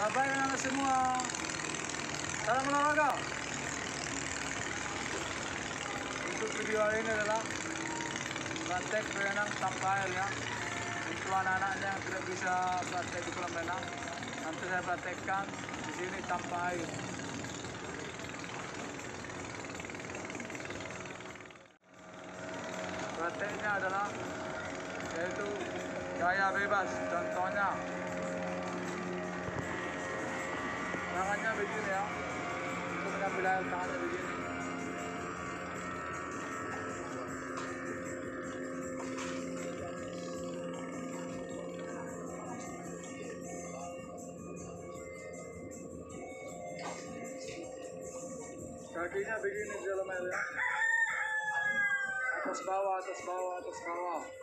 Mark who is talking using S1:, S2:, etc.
S1: Sabay na semua. Salam olahraga. Untuk video hari ini adalah praktek berenang tanpa air ya. Untuk anak-anaknya yang tidak bisa praktek di kolam renang, nanti saya praktekkan di sini tanpa air. Prakteknya adalah yaitu gaya bebas. Contohnya tangannya begini ya, untuk mengambil air tangannya begini. Kakinya begini di dalam air ya. Atas bawah, atas bawah, atas bawah.